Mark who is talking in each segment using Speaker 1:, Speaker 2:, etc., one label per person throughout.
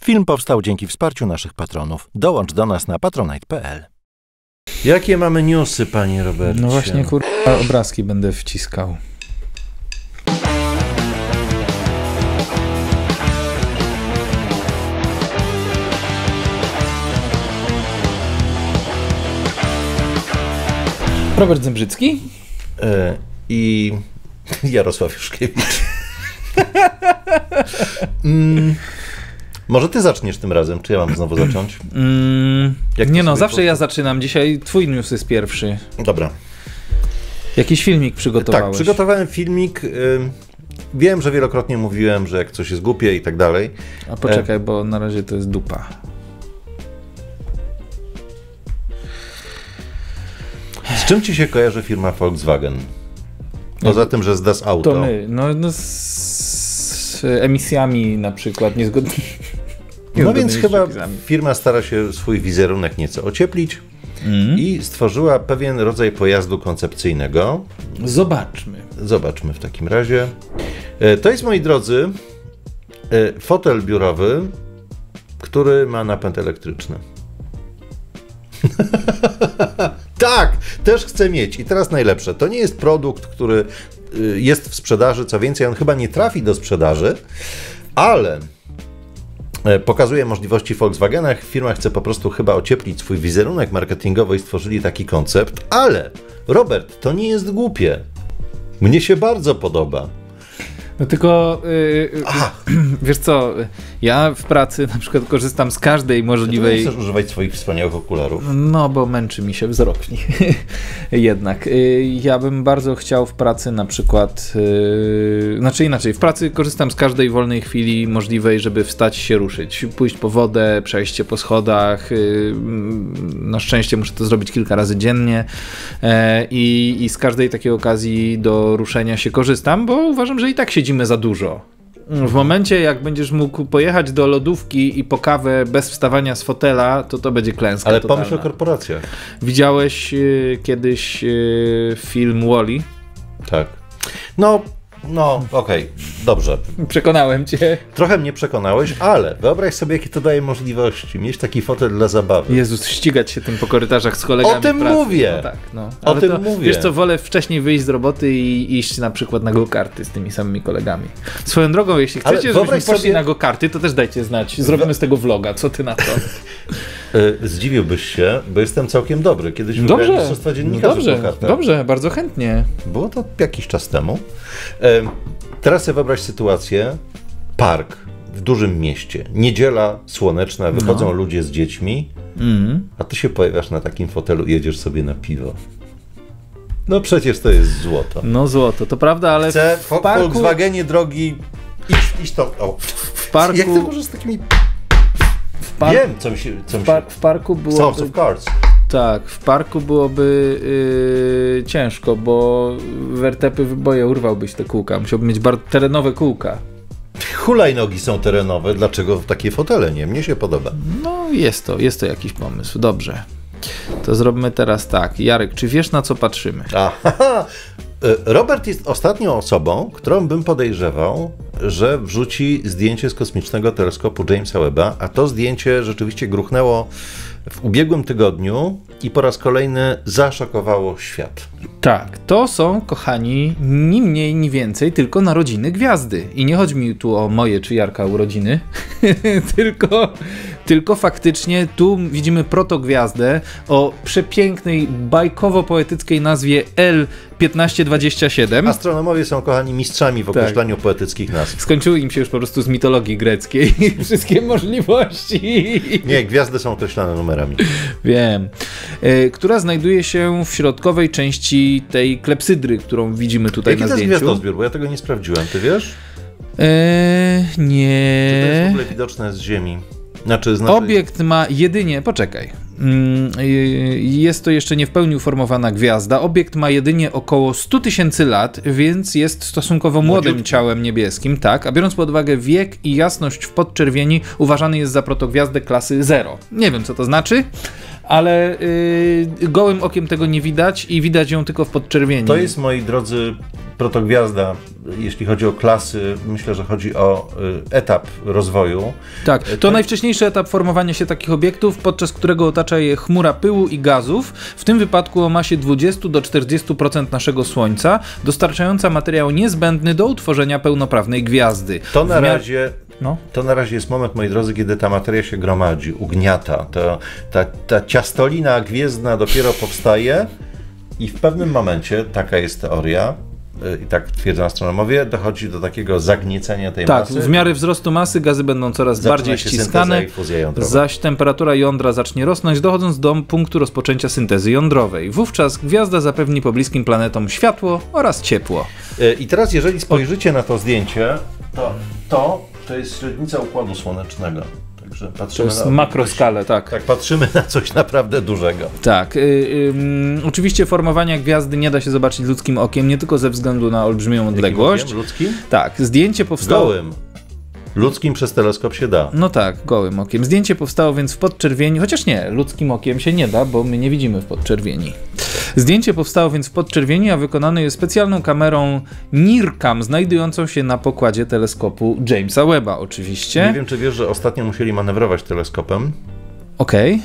Speaker 1: Film powstał dzięki wsparciu naszych patronów. Dołącz do nas na patronite.pl.
Speaker 2: Jakie mamy newsy, panie Robercie?
Speaker 3: No właśnie, obrazki będę wciskał. Robert Zembrzycki
Speaker 2: i Jarosław Juszkiewicz. Może ty zaczniesz tym razem, czy ja mam znowu zacząć?
Speaker 3: Nie no, zawsze ja zaczynam. Dzisiaj twój news jest pierwszy.
Speaker 2: Dobra.
Speaker 3: Jakiś filmik przygotowałeś?
Speaker 2: Tak, przygotowałem filmik. Wiem, że wielokrotnie mówiłem, że jak coś jest głupie i tak dalej.
Speaker 3: A poczekaj, bo na razie to jest dupa.
Speaker 2: Z czym ci się kojarzy firma Volkswagen? Poza tym, że z Das Auto.
Speaker 3: To my. No z emisjami na przykład niezgodnymi.
Speaker 2: No więc chyba firma stara się swój wizerunek nieco ocieplić i stworzyła pewien rodzaj pojazdu koncepcyjnego. Zobaczmy w takim razie. To jest, moi drodzy, fotel biurowy, który ma napęd elektryczny. Tak, też chcę mieć. I teraz najlepsze. To nie jest produkt, który jest w sprzedaży. Co więcej, on chyba nie trafi do sprzedaży, ale pokazuje możliwości Volkswagena. Firma chce po prostu chyba ocieplić swój wizerunek marketingowy i stworzyli taki koncept. Ale, Robert, to nie jest głupie. Mnie się bardzo podoba.
Speaker 3: No tylko, wiesz co, ja w pracy na przykład korzystam z każdej możliwej...
Speaker 2: Nie chcesz używać swoich wspaniałych okularów?
Speaker 3: No, bo męczy mi się wzrok w nich. Jednak. Ja bym bardzo chciał w pracy na przykład... Znaczy inaczej, w pracy korzystam z każdej wolnej chwili możliwej, żeby wstać się ruszyć. Pójść po wodę, przejść się po schodach. Na szczęście muszę to zrobić kilka razy dziennie. I z każdej takiej okazji do ruszenia się korzystam, bo uważam, że i tak siedzimy za dużo. W momencie, jak będziesz mógł pojechać do lodówki i po kawę bez wstawania z fotela, to będzie klęska
Speaker 2: Ale
Speaker 3: totalna.
Speaker 2: pomyśl o korporacjach.
Speaker 3: Widziałeś kiedyś film Wall-E?
Speaker 2: Tak. No, okej, dobrze.
Speaker 3: Przekonałem cię.
Speaker 2: Trochę mnie przekonałeś, ale wyobraź sobie, jakie to daje możliwości. Mieć taki fotel dla zabawy.
Speaker 3: Jezus, ścigać się tym po korytarzach z kolegami.
Speaker 2: O tym
Speaker 3: w pracy.
Speaker 2: mówię!
Speaker 3: No tak, no.
Speaker 2: O tym mówię.
Speaker 3: Wiesz co, wolę wcześniej wyjść z roboty i iść na przykład na go-karty z tymi samymi kolegami. Swoją drogą, jeśli chcecie, żebyśmy poszli na go-karty, to też dajcie znać. Zrobimy z tego vloga. Co ty na to?
Speaker 2: Zdziwiłbyś się, bo jestem całkiem dobry. Kiedyś wygrałem mistrzostwa dziennikarzy w go-kartach.
Speaker 3: Dobrze, bardzo chętnie.
Speaker 2: Było to jakiś czas temu. Teraz sobie wyobraź sytuację. Park w dużym mieście. Niedziela słoneczna, wychodzą ludzie z dziećmi, a ty się pojawiasz na takim fotelu i jedziesz sobie na piwo. No przecież to jest złoto.
Speaker 3: No złoto, to prawda, ale
Speaker 2: Chcę
Speaker 3: w parku...
Speaker 2: Volkswagenie drogi, idź to. O.
Speaker 3: W parku...
Speaker 2: Jak ty możesz z takimi... Wiem, co mi się...
Speaker 3: W parku byłoby...
Speaker 2: House of Cards.
Speaker 3: Tak, w parku byłoby ciężko, bo wertepy wyboje urwałbyś te kółka. Musiałby mieć terenowe kółka.
Speaker 2: Hulajnogi są terenowe, dlaczego takie fotele nie? Mnie się podoba.
Speaker 3: No jest to jakiś pomysł, dobrze. To zrobimy teraz tak. Jarek, czy wiesz, na co patrzymy?
Speaker 2: Aha. Robert jest ostatnią osobą, którą bym podejrzewał, że wrzuci zdjęcie z kosmicznego teleskopu Jamesa Webba, a to zdjęcie rzeczywiście gruchnęło w ubiegłym tygodniu i po raz kolejny zaszokowało świat.
Speaker 3: Tak, to są, kochani, ni mniej, ni więcej, tylko narodziny gwiazdy. I nie chodzi mi tu o moje czy Jarka urodziny, tylko faktycznie tu widzimy protogwiazdę o przepięknej, bajkowo-poetyckiej nazwie L1527.
Speaker 2: Astronomowie są, kochani, mistrzami w określaniu poetyckich nazw.
Speaker 3: Skończyły im się już po prostu z mitologii greckiej wszystkie możliwości.
Speaker 2: Nie, gwiazdy są określane numerami.
Speaker 3: Wiem. Która znajduje się w środkowej części tej klepsydry, którą widzimy tutaj
Speaker 2: Jaki
Speaker 3: na zdjęciu.
Speaker 2: Jaki to jest gwiazdozbiór? Bo ja tego nie sprawdziłem. Ty wiesz?
Speaker 3: Nie.
Speaker 2: Czy to jest w ogóle widoczne z Ziemi?
Speaker 3: Obiekt ma jedynie... Poczekaj. Jest to jeszcze nie w pełni uformowana gwiazda. Obiekt ma jedynie około 100 000 lat, więc jest stosunkowo młodym ciałem niebieskim, tak, a biorąc pod uwagę wiek i jasność w podczerwieni, uważany jest za protogwiazdę klasy 0. Nie wiem, co to znaczy, ale gołym okiem tego nie widać i widać ją tylko w podczerwieni.
Speaker 2: To jest, moi drodzy, protogwiazda jeśli chodzi o klasy, myślę, że chodzi o etap rozwoju.
Speaker 3: Tak, to najwcześniejszy etap formowania się takich obiektów, podczas którego otacza je chmura pyłu i gazów, w tym wypadku o masie 20 do 40% naszego Słońca, dostarczająca materiał niezbędny do utworzenia pełnoprawnej gwiazdy.
Speaker 2: To na razie jest moment, moi drodzy, kiedy ta materia się gromadzi, ugniata. Ta ciastolina gwiezdna dopiero powstaje i w pewnym momencie, taka jest teoria, i tak twierdzą astronomowie, dochodzi do takiego zagniecenia tej masy.
Speaker 3: Tak, w miarę wzrostu masy gazy będą coraz bardziej ściskane, zaś temperatura jądra zacznie rosnąć, dochodząc do punktu rozpoczęcia syntezy jądrowej. Wówczas gwiazda zapewni pobliskim planetom światło oraz ciepło.
Speaker 2: I teraz, jeżeli spojrzycie na to zdjęcie, to jest średnica Układu Słonecznego. Także patrzymy
Speaker 3: to jest makroskalę, tak.
Speaker 2: Tak, patrzymy na coś naprawdę dużego.
Speaker 3: Tak. Oczywiście formowania gwiazdy nie da się zobaczyć ludzkim okiem, nie tylko ze względu na olbrzymią odległość.
Speaker 2: Jakim okiem? Ludzkim?
Speaker 3: Tak. Zdjęcie powstało...
Speaker 2: Gołym. Ludzkim przez teleskop się da.
Speaker 3: No tak, gołym okiem. Zdjęcie powstało więc w podczerwieni, chociaż nie, ludzkim okiem się nie da, bo my nie widzimy w podczerwieni. Zdjęcie powstało więc w podczerwieni, a wykonane jest specjalną kamerą NIRCam, znajdującą się na pokładzie teleskopu Jamesa Webba oczywiście.
Speaker 2: Nie wiem, czy wiesz, że ostatnio musieli manewrować teleskopem.
Speaker 3: Okej.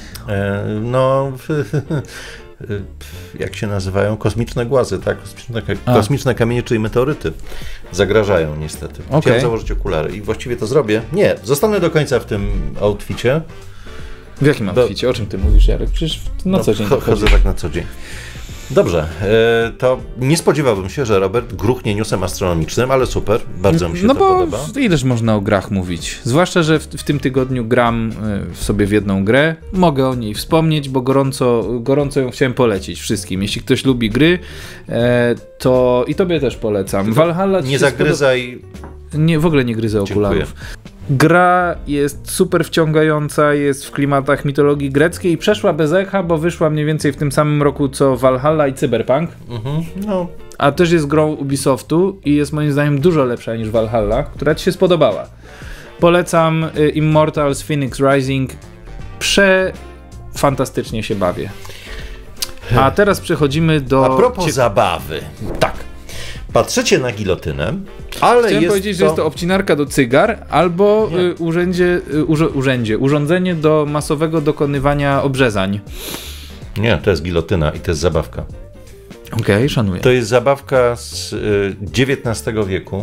Speaker 2: Jak się nazywają? Kosmiczne głazy, tak? Kosmiczne kamienie, czyli meteoryty zagrażają niestety. Chciałem założyć okulary i właściwie to zrobię. Nie, zostanę do końca w tym outficie.
Speaker 3: W jakim outficie? O czym ty mówisz, Jarek? Przecież na co dzień
Speaker 2: chodzę tak na co dzień. Dobrze, to nie spodziewałbym się, że Robert gruchnie newsem astronomicznym, ale super, bardzo mi się to podoba.
Speaker 3: No bo ileż można o grach mówić? Zwłaszcza, że w tym tygodniu gram sobie w jedną grę, mogę o niej wspomnieć, bo gorąco ją chciałem polecić wszystkim. Jeśli ktoś lubi gry, to i tobie też polecam. Valhalla
Speaker 2: nie zagryzaj...
Speaker 3: Nie, w ogóle nie gryzę okularów. Gra jest super wciągająca, jest w klimatach mitologii greckiej i przeszła bez echa, bo wyszła mniej więcej w tym samym roku co Valhalla i Cyberpunk. A też jest grą Ubisoftu i jest moim zdaniem dużo lepsza niż Valhalla, która ci się spodobała. Polecam Immortals Phoenix Rising. Fantastycznie się bawię. A teraz przechodzimy do...
Speaker 2: A propos zabawy. Tak. Patrzycie na gilotynę, ale
Speaker 3: chciałem powiedzieć, że jest to obcinarka do cygar albo urządzenie do masowego dokonywania obrzezań.
Speaker 2: Nie, to jest gilotyna i to jest zabawka.
Speaker 3: Okej, szanuję.
Speaker 2: To jest zabawka z XIX wieku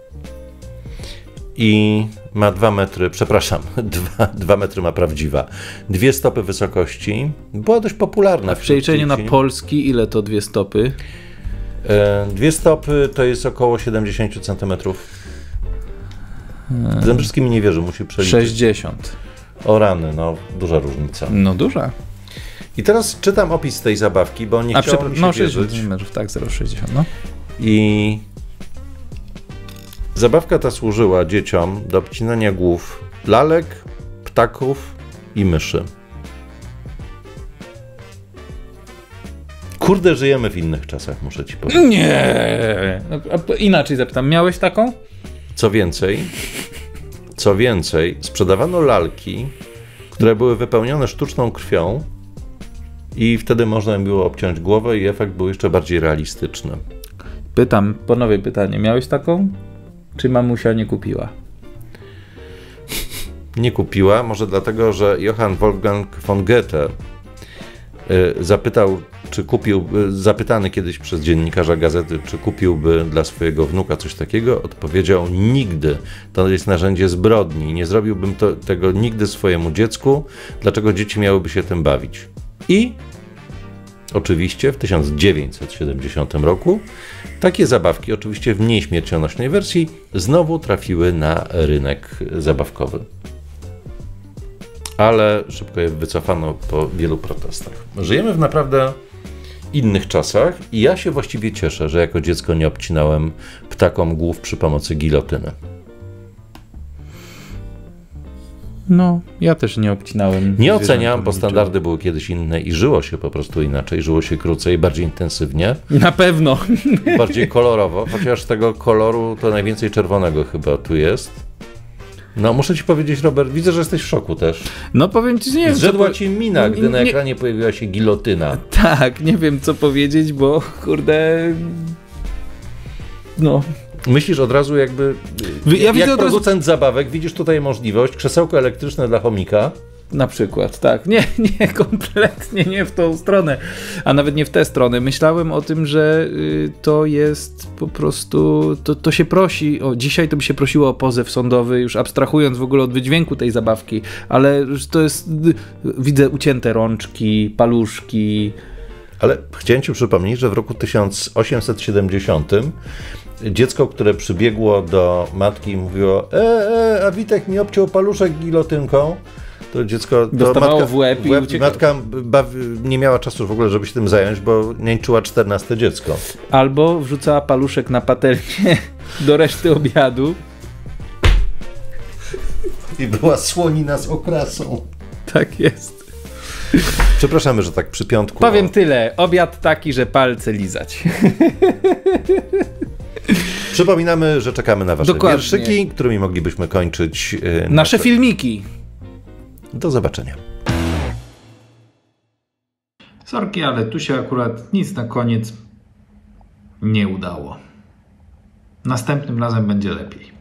Speaker 2: i ma 2 metry, przepraszam, 2 metry ma prawdziwa. 2 stopy wysokości. Była dość popularna.
Speaker 3: A w przeliczeniu na polski ile to 2 stopy?
Speaker 2: 2 stopy to jest około 70 cm. Zembrzycki mi nie wierzy, musi przeliczyć.
Speaker 3: 60.
Speaker 2: O rany, no duża różnica.
Speaker 3: No duża.
Speaker 2: I teraz czytam opis tej zabawki, bo nie chciało mi się wierzyć.
Speaker 3: 60 metrów, tak, 0,60. No.
Speaker 2: I zabawka ta służyła dzieciom do obcinania głów lalek, ptaków i myszy. Kurde, żyjemy w innych czasach, muszę ci powiedzieć.
Speaker 3: Nie! Inaczej zapytam, miałeś taką?
Speaker 2: Co więcej, sprzedawano lalki, które były wypełnione sztuczną krwią i wtedy można im było obciąć głowę i efekt był jeszcze bardziej realistyczny.
Speaker 3: Pytam, ponowię pytanie, miałeś taką? Czy mamusia nie kupiła?
Speaker 2: Nie kupiła, może dlatego, że Johann Wolfgang von Goethe zapytany kiedyś przez dziennikarza gazety, czy kupiłby dla swojego wnuka coś takiego, odpowiedział: nigdy. To jest narzędzie zbrodni. Nie zrobiłbym tego nigdy swojemu dziecku. Dlaczego dzieci miałyby się tym bawić? I oczywiście w 1970 roku takie zabawki, oczywiście w mniej śmiercionośnej wersji, znowu trafiły na rynek zabawkowy. Ale szybko je wycofano po wielu protestach. Żyjemy w naprawdę innych czasach i ja się właściwie cieszę, że jako dziecko nie obcinałem ptakom głów przy pomocy gilotyny.
Speaker 3: No, ja też nie obcinałem.
Speaker 2: Nie oceniam, bo standardy były kiedyś inne i żyło się po prostu inaczej. Żyło się krócej, bardziej intensywnie.
Speaker 3: Na pewno.
Speaker 2: Bardziej kolorowo, chociaż tego koloru to najwięcej czerwonego chyba tu jest. No, muszę ci powiedzieć, Robert, widzę, że jesteś w szoku też.
Speaker 3: No, powiem ci, nie wiem.
Speaker 2: Zrzedła ci mina, gdy na ekranie pojawiła się gilotyna.
Speaker 3: Tak, nie wiem co powiedzieć, bo kurde... No.
Speaker 2: Myślisz od razu jakby,
Speaker 3: Ja widzę
Speaker 2: jak
Speaker 3: od razu-
Speaker 2: producent zabawek, widzisz tutaj możliwość, krzesełko elektryczne dla chomika.
Speaker 3: Na przykład, tak. Nie, kompletnie nie w tą stronę, a nawet nie w tę stronę. Myślałem o tym, że to jest po prostu, to się prosi, dzisiaj to by się prosiło o pozew sądowy, już abstrahując w ogóle od wydźwięku tej zabawki, ale już to jest, widzę ucięte rączki, paluszki.
Speaker 2: Ale chciałem ci przypomnieć, że w roku 1870 dziecko, które przybiegło do matki i mówiło a Witek mi obciął paluszek gilotynką, to dziecko...
Speaker 3: Dostawało
Speaker 2: matka,
Speaker 3: w łeb i uciekało.
Speaker 2: matka nie miała czasu w ogóle, żeby się tym zająć, bo niańczyła 14 dziecko.
Speaker 3: Albo wrzucała paluszek na patelnię do reszty obiadu.
Speaker 2: I była słonina z okrasą.
Speaker 3: Tak jest.
Speaker 2: Przepraszamy, że tak przy piątku.
Speaker 3: Powiem tyle, obiad taki, że palce lizać.
Speaker 2: Przypominamy, że czekamy na wasze
Speaker 3: Dokładnie.
Speaker 2: wierszyki, którymi moglibyśmy kończyć
Speaker 3: Nasze filmiki.
Speaker 2: Do zobaczenia.
Speaker 3: Sorki, ale tu się akurat nic na koniec nie udało. Następnym razem będzie lepiej.